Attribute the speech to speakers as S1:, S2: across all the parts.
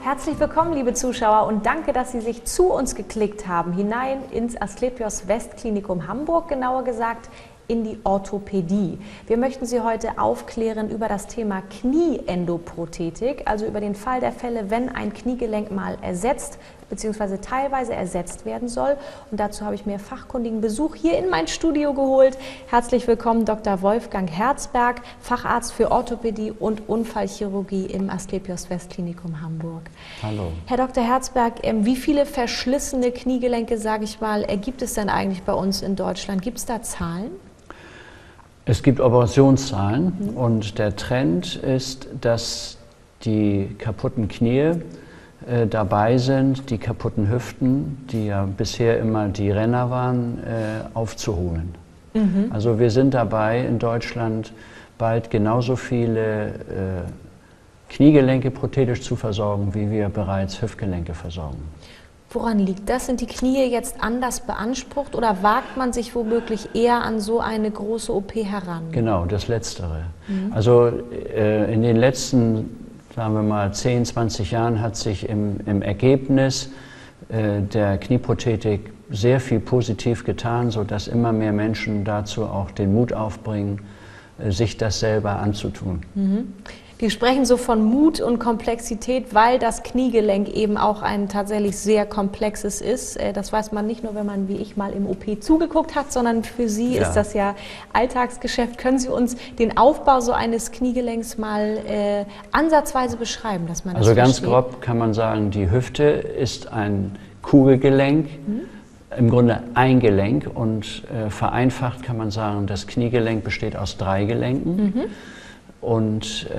S1: Herzlich willkommen, liebe Zuschauer, und danke, dass Sie sich zu uns geklickt haben, hinein ins Asklepios Westklinikum Hamburg, genauer gesagt in die Orthopädie. Wir möchten Sie heute aufklären über das Thema Knieendoprothetik, also über den Fall der Fälle, wenn ein Kniegelenk mal ersetzt bzw. teilweise ersetzt werden soll. Und dazu habe ich mir fachkundigen Besuch hier in mein Studio geholt. Herzlich willkommen, Dr. Wolfgang Herzberg, Facharzt für Orthopädie und Unfallchirurgie im Asklepios Westklinikum Hamburg.
S2: Hallo.
S1: Herr Dr. Herzberg, wie viele verschlissene Kniegelenke, sage ich mal, gibt es denn eigentlich bei uns in Deutschland? Gibt es da Zahlen?
S2: Es gibt Operationszahlen und der Trend ist, dass die kaputten Knie dabei sind, die kaputten Hüften, die ja bisher immer die Renner waren, aufzuholen. Also wir sind dabei, in Deutschland bald genauso viele Kniegelenke prothetisch zu versorgen, wie wir bereits Hüftgelenke versorgen.
S1: Woran liegt das? Sind die Knie jetzt anders beansprucht oder wagt man sich womöglich eher an so eine große OP heran?
S2: Genau, das Letztere. Also in den letzten, sagen wir mal, 10, 20 Jahren hat sich im Ergebnis der Knieprothetik sehr viel positiv getan, sodass immer mehr Menschen dazu auch den Mut aufbringen, sich das selber anzutun.
S1: Wir sprechen so von Mut und Komplexität, weil das Kniegelenk eben auch ein tatsächlich sehr komplexes ist. Das weiß man nicht nur, wenn man wie ich mal im OP zugeguckt hat, sondern für Sie ist das ja Alltagsgeschäft. Können Sie uns den Aufbau so eines Kniegelenks mal ansatzweise beschreiben, dass man das
S2: versteht? Also ganz grob kann man sagen, die Hüfte ist ein Kugelgelenk, im Grunde ein Gelenk, und vereinfacht kann man sagen, das Kniegelenk besteht aus 3 Gelenken. Und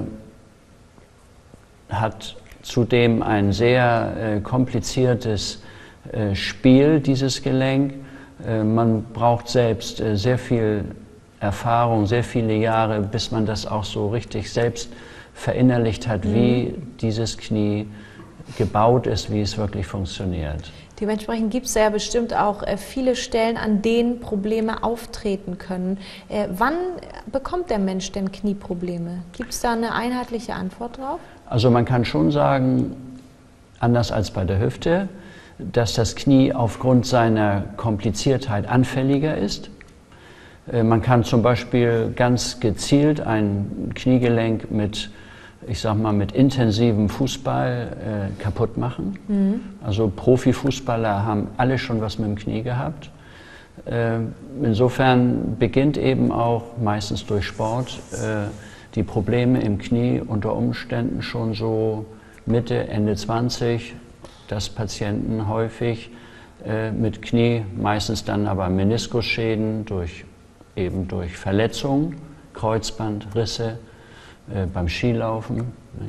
S2: hat zudem ein sehr kompliziertes Spiel, dieses Gelenk. Man braucht selbst sehr viel Erfahrung, sehr viele Jahre, bis man das auch so richtig selbst verinnerlicht hat, wie dieses Knie gebaut ist, wie es wirklich funktioniert.
S1: Dementsprechend gibt es ja bestimmt auch viele Stellen, an denen Probleme auftreten können. Wann bekommt der Mensch denn Knieprobleme? Gibt es da eine einheitliche Antwort drauf?
S2: Also man kann schon sagen, anders als bei der Hüfte, dass das Knie aufgrund seiner Kompliziertheit anfälliger ist. Man kann zum Beispiel ganz gezielt ein Kniegelenk mit, ich sag mal, mit intensivem Fußball kaputt machen. Also Profifußballer haben alle schon was mit dem Knie gehabt. Insofern beginnt eben auch meistens durch Sport die Probleme im Knie unter Umständen schon so Mitte, Ende 20, dass Patienten häufig mit Knie, meistens dann aber Meniskusschäden durch Verletzungen, Kreuzbandrisse, beim Skilaufen.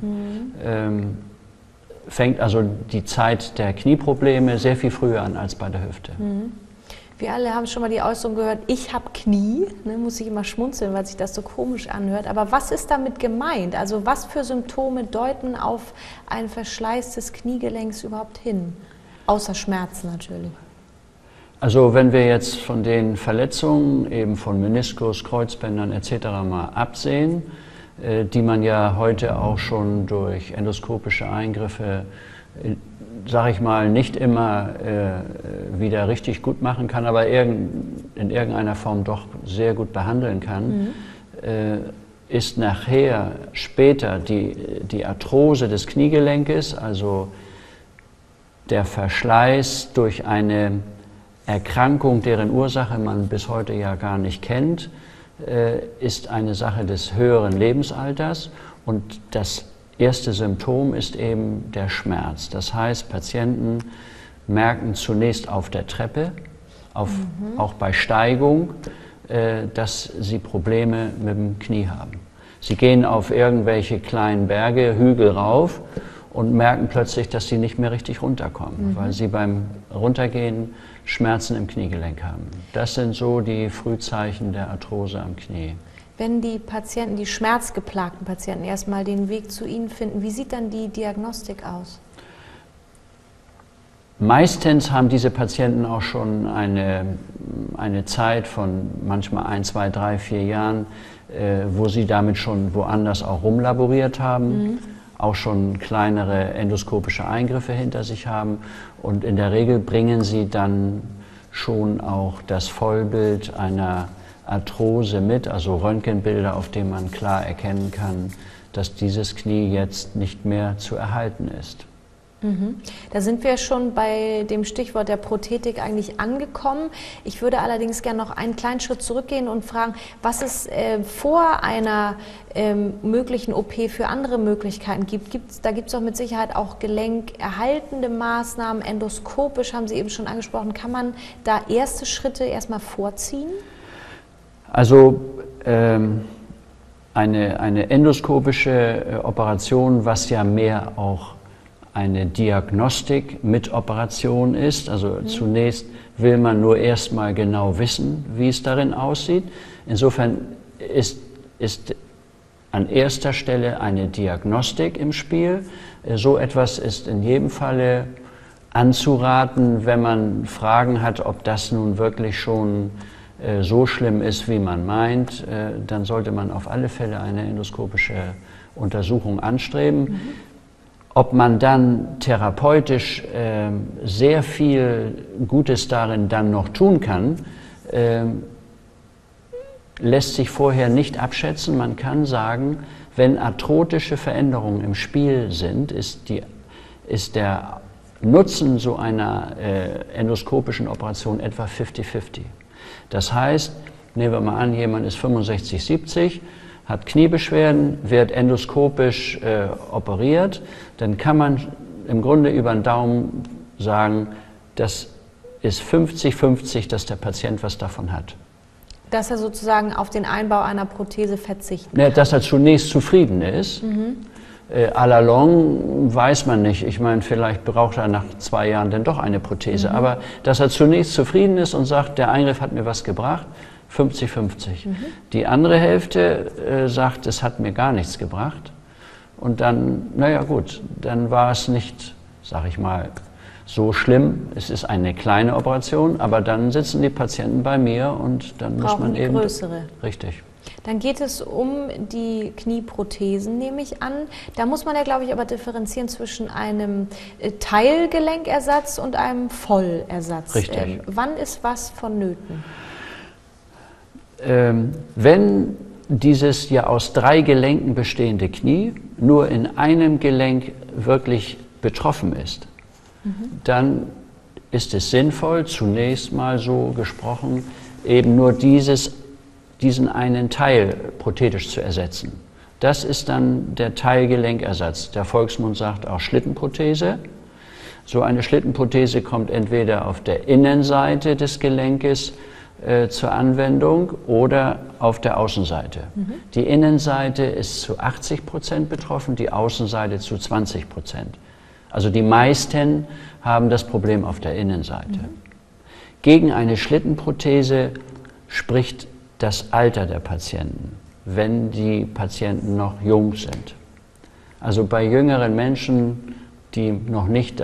S2: Fängt also die Zeit der Knieprobleme sehr viel früher an als bei der Hüfte.
S1: Wir alle haben schon mal die Äußerung gehört, ich habe Knie, muss ich immer schmunzeln, weil sich das so komisch anhört. Aber was ist damit gemeint? Also was für Symptome deuten auf einen Verschleiß des Kniegelenks überhaupt hin? Außer Schmerzen natürlich.
S2: Also wenn wir jetzt von den Verletzungen, eben von Meniskus, Kreuzbändern etc. mal absehen, die man ja heute auch schon durch endoskopische Eingriffe, sage ich mal, nicht immer wieder richtig gut machen kann, aber in irgendeiner Form doch sehr gut behandeln kann, ist nachher später die Arthrose des Kniegelenkes, also der Verschleiß durch eine Erkrankung, deren Ursache man bis heute ja gar nicht kennt, ist eine Sache des höheren Lebensalters, und das erste Symptom ist eben der Schmerz. Das heißt, Patienten merken zunächst auf der Treppe, auch bei Steigung, dass sie Probleme mit dem Knie haben. Sie gehen auf irgendwelche kleinen Berge, Hügel rauf und merken plötzlich, dass sie nicht mehr richtig runterkommen, weil sie beim Runtergehen Schmerzen im Kniegelenk haben. Das sind so die Frühzeichen der Arthrose am Knie.
S1: Wenn die Patienten, die schmerzgeplagten Patienten, erstmal den Weg zu Ihnen finden, wie sieht dann die Diagnostik aus?
S2: Meistens haben diese Patienten auch schon eine Zeit von manchmal 1, 2, 3, 4 Jahren, wo sie damit schon woanders auch rumlaboriert haben. auch schon kleinere endoskopische Eingriffe hinter sich haben. Und in der Regel bringen sie dann schon auch das Vollbild einer Arthrose mit, also Röntgenbilder, auf denen man klar erkennen kann, dass dieses Knie jetzt nicht mehr zu erhalten ist.
S1: Da sind wir schon bei dem Stichwort der Prothetik eigentlich angekommen. Ich würde allerdings gerne noch einen kleinen Schritt zurückgehen und fragen, was es vor einer möglichen OP für andere Möglichkeiten gibt. Da gibt es doch mit Sicherheit auch gelenkerhaltende Maßnahmen, endoskopisch haben Sie eben schon angesprochen. Kann man da erste Schritte erstmal vorziehen?
S2: Also eine endoskopische Operation, was ja mehr auch eine Diagnostik mit Operation ist. Also zunächst will man nur erstmal genau wissen, wie es darin aussieht. Insofern ist an erster Stelle eine Diagnostik im Spiel. So etwas ist in jedem Falle anzuraten, wenn man Fragen hat, ob das nun wirklich schon so schlimm ist, wie man meint, dann sollte man auf alle Fälle eine endoskopische Untersuchung anstreben. Ob man dann therapeutisch sehr viel Gutes darin dann noch tun kann, lässt sich vorher nicht abschätzen. Man kann sagen, wenn arthrotische Veränderungen im Spiel sind, ist der Nutzen so einer endoskopischen Operation etwa 50-50. Das heißt, nehmen wir mal an, jemand ist 65, 70, hat Kniebeschwerden, wird endoskopisch operiert, dann kann man im Grunde über den Daumen sagen, das ist 50-50, dass der Patient was davon hat.
S1: Dass er sozusagen auf den Einbau einer Prothese verzichten kann.
S2: Dass er zunächst zufrieden ist. À la longue weiß man nicht. Ich meine, vielleicht braucht er nach 2 Jahren dann doch eine Prothese. Aber dass er zunächst zufrieden ist und sagt, der Eingriff hat mir was gebracht, 50-50. Die andere Hälfte sagt, es hat mir gar nichts gebracht. Und dann, naja gut, dann war es nicht, sag ich mal, so schlimm. Es ist eine kleine Operation, aber dann sitzen die Patienten bei mir und dann muss man eben...
S1: größere.
S2: Richtig.
S1: Dann geht es um die Knieprothesen, nehme ich an. Da muss man ja, glaube ich, aber differenzieren zwischen einem Teilgelenkersatz und einem Vollersatz.
S2: Richtig.
S1: Wann ist was vonnöten?
S2: Wenn dieses ja aus 3 Gelenken bestehende Knie nur in einem Gelenk wirklich betroffen ist, dann ist es sinnvoll, zunächst mal so gesprochen, eben nur diesen einen Teil prothetisch zu ersetzen. Das ist dann der Teilgelenkersatz. Der Volksmund sagt auch Schlittenprothese. So eine Schlittenprothese kommt entweder auf der Innenseite des Gelenkes zur Anwendung oder auf der Außenseite. Die Innenseite ist zu 80% betroffen, die Außenseite zu 20%. Also die meisten haben das Problem auf der Innenseite. Gegen eine Schlittenprothese spricht das Alter der Patienten, wenn die Patienten noch jung sind. Also bei jüngeren Menschen, die noch nicht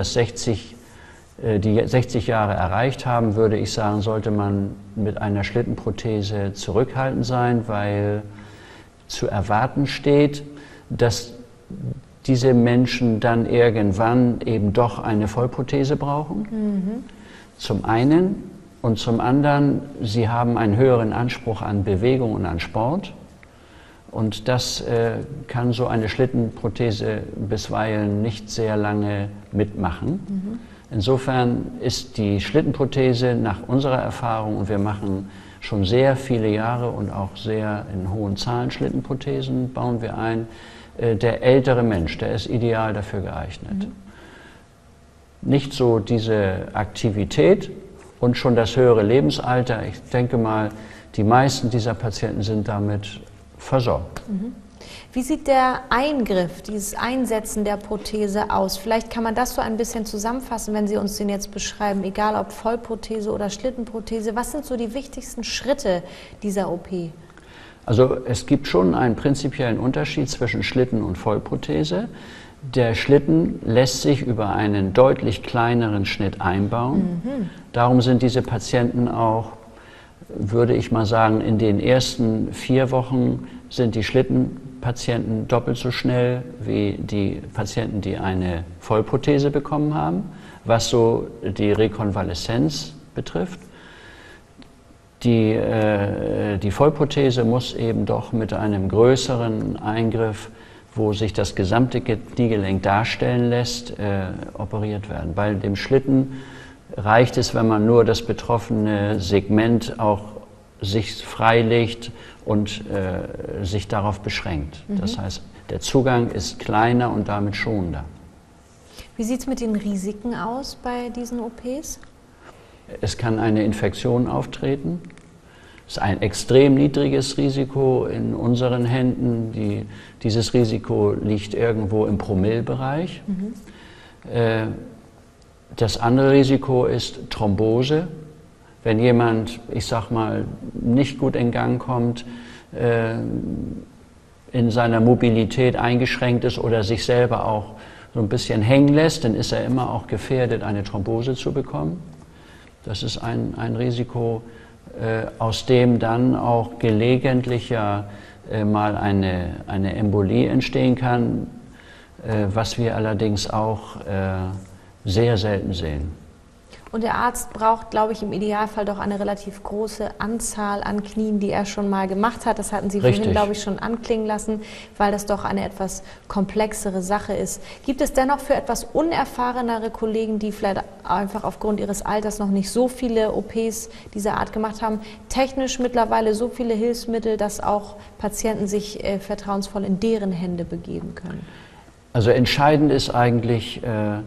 S2: die 60 Jahre erreicht haben, würde ich sagen, sollte man mit einer Schlittenprothese zurückhaltend sein, weil zu erwarten steht, dass diese Menschen dann irgendwann eben doch eine Vollprothese brauchen. Zum einen. Und zum anderen, sie haben einen höheren Anspruch an Bewegung und an Sport. Und das kann so eine Schlittenprothese bisweilen nicht sehr lange mitmachen. Insofern ist die Schlittenprothese nach unserer Erfahrung, und wir machen schon sehr viele Jahre und auch sehr in hohen Zahlen Schlittenprothesen, bauen wir ein, der ältere Mensch, der ist ideal dafür geeignet. Nicht so diese Aktivität und schon das höhere Lebensalter. Ich denke mal, die meisten dieser Patienten sind damit versorgt.
S1: Wie sieht der Eingriff, dieses Einsetzen der Prothese aus? Vielleicht kann man das so ein bisschen zusammenfassen, wenn Sie uns den jetzt beschreiben, egal ob Vollprothese oder Schlittenprothese. Was sind so die wichtigsten Schritte dieser OP?
S2: Also es gibt schon einen prinzipiellen Unterschied zwischen Schlitten und Vollprothese. Der Schlitten lässt sich über einen deutlich kleineren Schnitt einbauen. Darum sind diese Patienten auch, würde ich mal sagen, in den ersten 4 Wochen sind die Schlitten Patienten doppelt so schnell wie die Patienten, die eine Vollprothese bekommen haben, was so die Rekonvaleszenz betrifft. Die Vollprothese muss eben doch mit einem größeren Eingriff, wo sich das gesamte Kniegelenk darstellen lässt, operiert werden. Bei dem Schlitten reicht es, wenn man nur das betroffene Segment auch sich freilegt und sich darauf beschränkt. Das heißt, der Zugang ist kleiner und damit schonender.
S1: Wie sieht es mit den Risiken aus bei diesen OPs?
S2: Es kann eine Infektion auftreten. Es ist ein extrem niedriges Risiko in unseren Händen. Dieses Risiko liegt irgendwo im Promillebereich. Das andere Risiko ist Thrombose. Wenn jemand, ich sag mal, nicht gut in Gang kommt, in seiner Mobilität eingeschränkt ist oder sich selber auch so ein bisschen hängen lässt, dann ist er immer auch gefährdet, eine Thrombose zu bekommen. Das ist ein Risiko, aus dem dann auch gelegentlich ja mal eine Embolie entstehen kann, was wir allerdings auch sehr selten sehen.
S1: Und der Arzt braucht, glaube ich, im Idealfall doch eine relativ große Anzahl an Knien, die er schon mal gemacht hat. Das hatten Sie vorhin, glaube ich, schon anklingen lassen, weil das doch eine etwas komplexere Sache ist. Gibt es dennoch für etwas unerfahrenere Kollegen, die vielleicht einfach aufgrund ihres Alters noch nicht so viele OPs dieser Art gemacht haben, technisch mittlerweile so viele Hilfsmittel, dass auch Patienten sich vertrauensvoll in deren Hände begeben können?
S2: Also entscheidend ist eigentlich,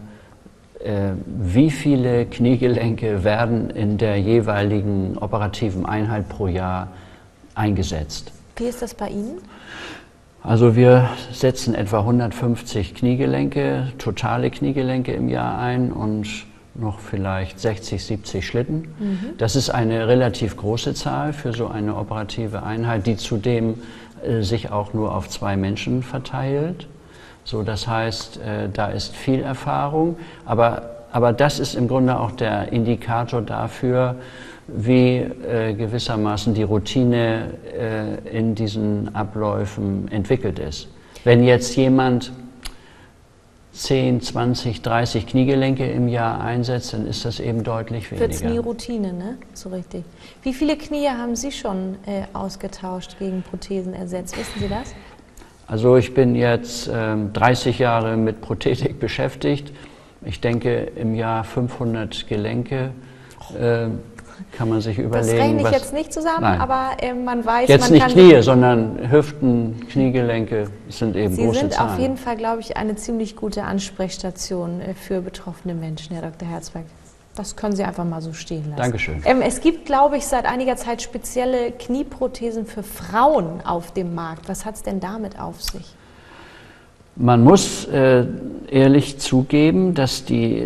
S2: wie viele Kniegelenke werden in der jeweiligen operativen Einheit pro Jahr eingesetzt.
S1: Wie ist das bei Ihnen?
S2: Also wir setzen etwa 150 Kniegelenke, totale Kniegelenke im Jahr ein und noch vielleicht 60, 70 Schlitten. Das ist eine relativ große Zahl für so eine operative Einheit, die zudem sich auch nur auf 2 Menschen verteilt. So, das heißt, da ist viel Erfahrung, aber das ist im Grunde auch der Indikator dafür, wie gewissermaßen die Routine in diesen Abläufen entwickelt ist. Wenn jetzt jemand 10, 20, 30 Kniegelenke im Jahr einsetzt, dann ist das eben deutlich weniger.
S1: Wird es nie Routine, ne? So richtig. Wie viele Knie haben Sie schon ausgetauscht, gegen Prothesen ersetzt? Wissen Sie das?
S2: Also ich bin jetzt 30 Jahre mit Prothetik beschäftigt. Ich denke im Jahr 500 Gelenke. Kann man sich überlegen.
S1: Das rechne ich jetzt nicht zusammen,
S2: nein.
S1: Aber man weiß,
S2: jetzt
S1: man
S2: nicht
S1: kann...
S2: Knie, sondern Hüften, Kniegelenke sind eben große Zahlen.
S1: Sie sind auf jeden Fall, glaube ich, eine ziemlich gute Ansprechstation für betroffene Menschen, Herr Dr. Herzberg. Das können Sie einfach mal so stehen lassen.
S2: Dankeschön.
S1: Es gibt, glaube ich, seit einiger Zeit spezielle Knieprothesen für Frauen auf dem Markt. Was hat es denn damit auf sich?
S2: Man muss ehrlich zugeben, dass die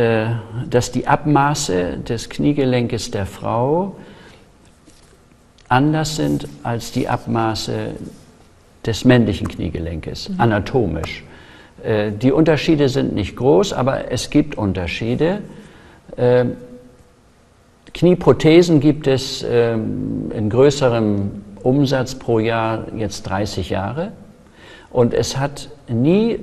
S2: Abmaße des Kniegelenkes der Frau anders sind als die Abmaße des männlichen Kniegelenkes, anatomisch. Die Unterschiede sind nicht groß, aber es gibt Unterschiede. Knieprothesen gibt es in größerem Umsatz pro Jahr jetzt 30 Jahre. Und es hat nie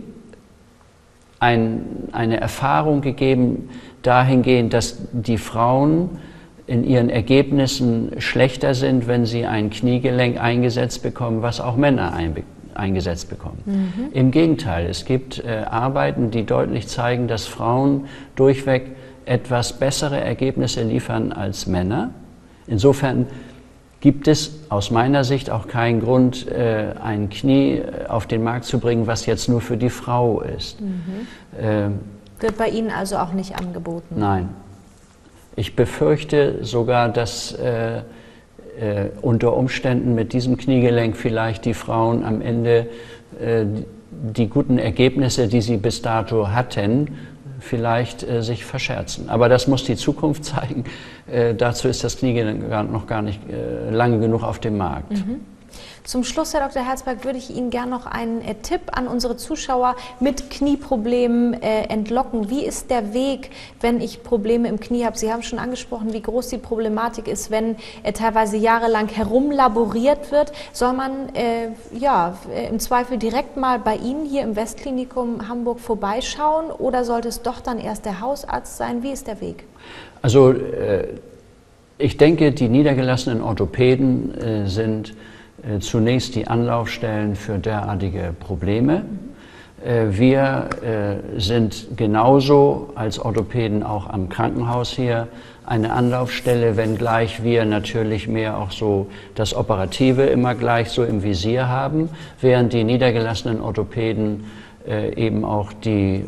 S2: eine Erfahrung gegeben dahingehend, dass die Frauen in ihren Ergebnissen schlechter sind, wenn sie ein Kniegelenk eingesetzt bekommen, was auch Männer eingesetzt bekommen. Im Gegenteil, es gibt Arbeiten, die deutlich zeigen, dass Frauen durchweg etwas bessere Ergebnisse liefern als Männer. Insofern gibt es aus meiner Sicht auch keinen Grund, ein Knie auf den Markt zu bringen, was jetzt nur für die Frau ist.
S1: Wird bei Ihnen also auch nicht angeboten?
S2: Nein. Ich befürchte sogar, dass unter Umständen mit diesem Kniegelenk vielleicht die Frauen am Ende die guten Ergebnisse, die sie bis dato hatten, vielleicht sich verscherzen. Aber das muss die Zukunft zeigen. Dazu ist das Kniegelenk noch gar nicht lange genug auf dem Markt.
S1: Zum Schluss, Herr Dr. Herzberg, würde ich Ihnen gerne noch einen Tipp an unsere Zuschauer mit Knieproblemen entlocken. Wie ist der Weg, wenn ich Probleme im Knie habe? Sie haben schon angesprochen, wie groß die Problematik ist, wenn teilweise jahrelang herumlaboriert wird. Soll man im Zweifel direkt mal bei Ihnen hier im Westklinikum Hamburg vorbeischauen oder sollte es doch dann erst der Hausarzt sein? Wie ist der Weg?
S2: Also ich denke, die niedergelassenen Orthopäden sind zunächst die Anlaufstellen für derartige Probleme. Wir sind genauso als Orthopäden auch am Krankenhaus hier eine Anlaufstelle, wenngleich wir natürlich mehr auch so das Operative immer gleich so im Visier haben, während die niedergelassenen Orthopäden eben auch die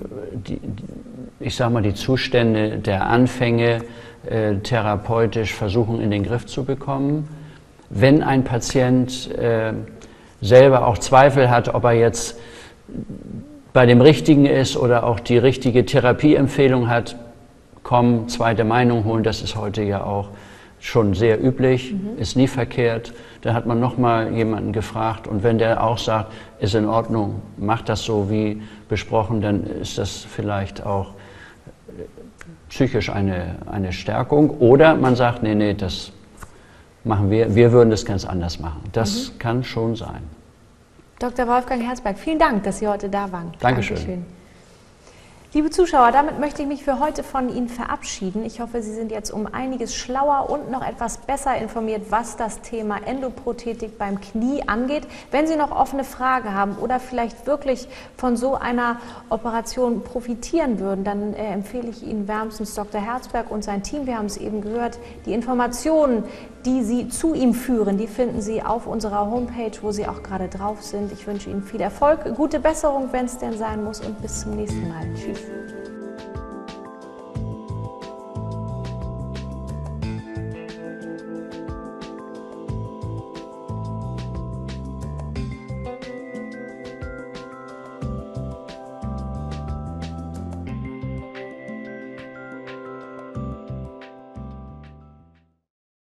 S2: Zustände der Anfänge therapeutisch versuchen in den Griff zu bekommen. Wenn ein Patient selber auch Zweifel hat, ob er jetzt bei dem Richtigen ist oder auch die richtige Therapieempfehlung hat, kommen, zweite Meinung holen, das ist heute ja auch schon sehr üblich, ist nie verkehrt. Da hat man nochmal jemanden gefragt und wenn der auch sagt, ist in Ordnung, macht das so wie besprochen, dann ist das vielleicht auch psychisch eine Stärkung. Oder man sagt, nee, das machen wir würden das ganz anders machen. Das kann schon sein.
S1: Dr. Wolfgang Herzberg, vielen Dank, dass Sie heute da waren.
S2: Dankeschön.
S1: Liebe Zuschauer, damit möchte ich mich für heute von Ihnen verabschieden. Ich hoffe, Sie sind jetzt um einiges schlauer und noch etwas besser informiert, was das Thema Endoprothetik beim Knie angeht. Wenn Sie noch offene Fragen haben oder vielleicht wirklich von so einer Operation profitieren würden, dann empfehle ich Ihnen wärmstens Dr. Herzberg und sein Team. Wir haben es eben gehört, die Informationen, die Sie zu ihm führen, die finden Sie auf unserer Homepage, wo Sie auch gerade drauf sind. Ich wünsche Ihnen viel Erfolg, gute Besserung, wenn es denn sein muss und bis zum nächsten Mal. Tschüss.